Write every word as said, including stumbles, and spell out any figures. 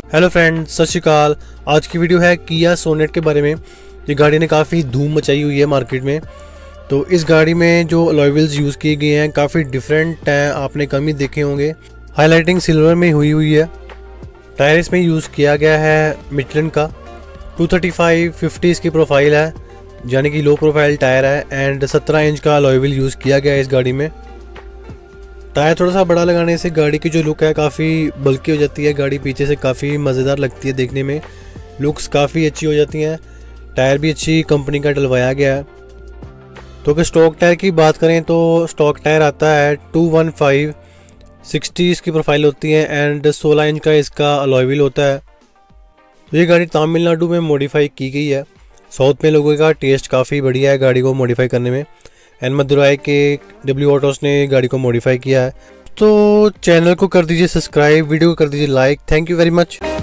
Hello friends, सत श्री अकाल। आज की वीडियो है किया सोनेट के बारे में। ये गाड़ी ने काफ़ी धूम मचाई हुई है मार्केट में। तो इस गाड़ी में जो अलॉय व्हील्स यूज़ किए गए हैं काफ़ी डिफरेंट हैं, आपने कम ही देखे होंगे। हाईलाइटिंग सिल्वर में हुई हुई है। टायर इसमें यूज़ किया गया है मिचलिन का टू थर्टी फाइव फिफ्टी इसकी प्रोफाइल है, यानी कि लो प्रोफाइल टायर है। एंड सत्रह इंच का अलॉय व्हील यूज़ किया गया है इस गाड़ी में। टायर थोड़ा सा बड़ा लगाने से गाड़ी की जो लुक है काफ़ी बल्की हो जाती है। गाड़ी पीछे से काफ़ी मज़ेदार लगती है देखने में, लुक्स काफ़ी अच्छी हो जाती हैं। टायर भी अच्छी कंपनी का डलवाया गया है। तो अगर स्टॉक टायर की बात करें तो स्टॉक टायर आता है टू वन फाइव सिक्सटी इसकी प्रोफाइल होती है एंड सोलह इंच का इसका अलॉय व्हील होता है। तो ये गाड़ी तमिलनाडु में मॉडिफाई की गई है। साउथ में लोगों का टेस्ट काफ़ी बढ़िया है गाड़ी को मॉडिफाई करने में। एंड मदुराई के डब्ल्यू ऑटोस ने गाड़ी को मॉडिफाई किया है। तो चैनल को कर दीजिए सब्सक्राइब, वीडियो को कर दीजिए like. Thank you very much.